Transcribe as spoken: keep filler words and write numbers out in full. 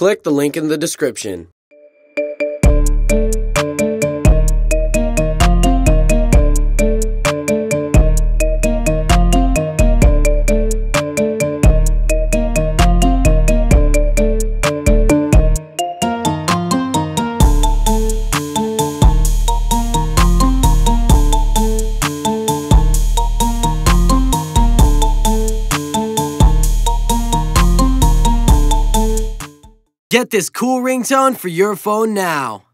click the link in the description. Get this cool ringtone for your phone now.